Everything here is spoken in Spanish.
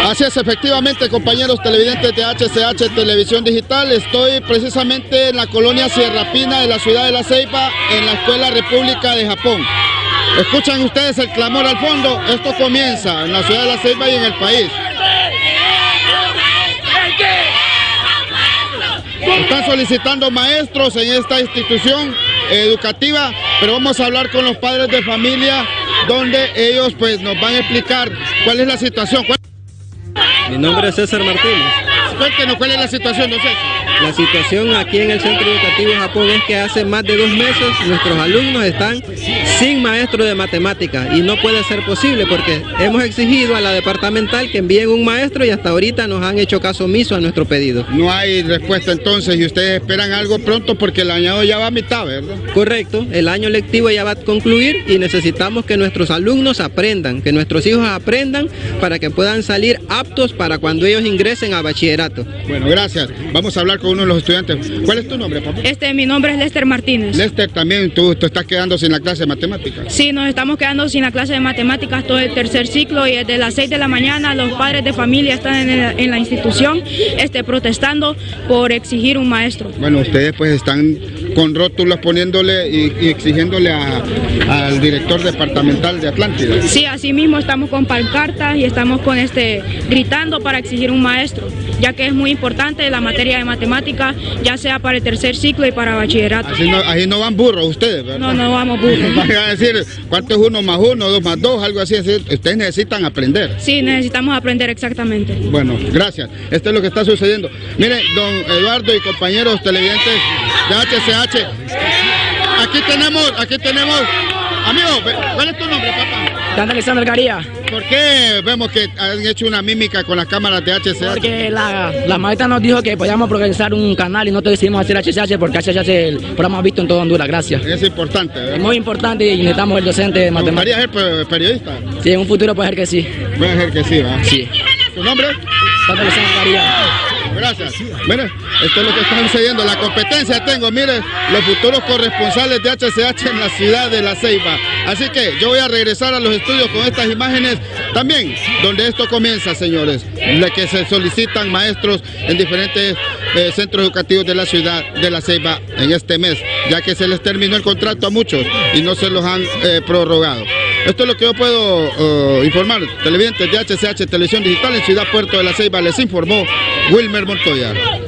Así es, efectivamente, compañeros televidentes de HCH Televisión Digital, estoy precisamente en la colonia Sierra Pina de la ciudad de La Ceiba, en la Escuela República de Japón. Escuchan ustedes el clamor al fondo, esto comienza en la ciudad de La Ceiba y en el país. Están solicitando maestros en esta institución educativa, pero vamos a hablar con los padres de familia, donde ellos pues nos van a explicar cuál es la situación. Mi nombre es César Martínez. Cuéntenos cuál es la situación, don César. La situación aquí en el Centro Educativo Japón es que hace más de 2 meses nuestros alumnos están sin maestro de matemáticas y no puede ser posible porque hemos exigido a la departamental que envíen un maestro y hasta ahorita nos han hecho caso omiso a nuestro pedido. No hay respuesta entonces y ustedes esperan algo pronto porque el año ya va a mitad, ¿verdad? Correcto, el año lectivo ya va a concluir y necesitamos que nuestros alumnos aprendan, que nuestros hijos aprendan para que puedan salir aptos para cuando ellos ingresen a bachillerato. Bueno, gracias. Vamos a hablar con uno de los estudiantes. ¿Cuál es tu nombre, papá? Mi nombre es Lester Martínez. Lester, también tú estás quedando sin la clase de matemáticas. Sí, nos estamos quedando sin la clase de matemáticas todo el tercer ciclo y desde las 6 de la mañana los padres de familia están en la institución protestando por exigir un maestro. Bueno, ustedes pues están con rótulos poniéndole y exigiéndole al director departamental de Atlántida. Sí, así mismo estamos con pancartas y estamos con gritando para exigir un maestro, ya que es muy importante la materia de matemáticas, ya sea para el tercer ciclo y para bachillerato. Así no van burros ustedes, ¿verdad? No vamos burros. Van a decir, ¿cuánto es 1 más 1, 2 más 2, algo así? Ustedes necesitan aprender. Sí, necesitamos aprender exactamente. Bueno, gracias. Esto es lo que está sucediendo. Miren, don Eduardo y compañeros televidentes de HCH, aquí tenemos, amigo, ¿cuál es tu nombre, papá? Alexander Garía. ¿Por qué vemos que han hecho una mímica con las cámaras de HCH? Porque la maestra nos dijo que podíamos organizar un canal y nosotros decidimos hacer HCH porque HCH es el programa más visto en toda Honduras, gracias. Es importante, ¿verdad? Es muy importante y necesitamos el docente de matemáticas. ¿Me gustaría ser periodista? Sí, en un futuro puede ser que sí. Puede ser que sí, ¿verdad? Sí. ¿Tu nombre? Alexander Garía. Gracias. Mire, esto es lo que está sucediendo. La competencia tengo, mire, los futuros corresponsales de HCH en la ciudad de La Ceiba. Así que yo voy a regresar a los estudios con estas imágenes también, donde esto comienza, señores, de que se solicitan maestros en diferentes centros educativos de la ciudad de La Ceiba en este mes, ya que se les terminó el contrato a muchos y no se los han prorrogado. Esto es lo que yo puedo informar. Televidentes de HCH Televisión Digital en Ciudad Puerto de La Ceiba, les informó Wilmer Montoya.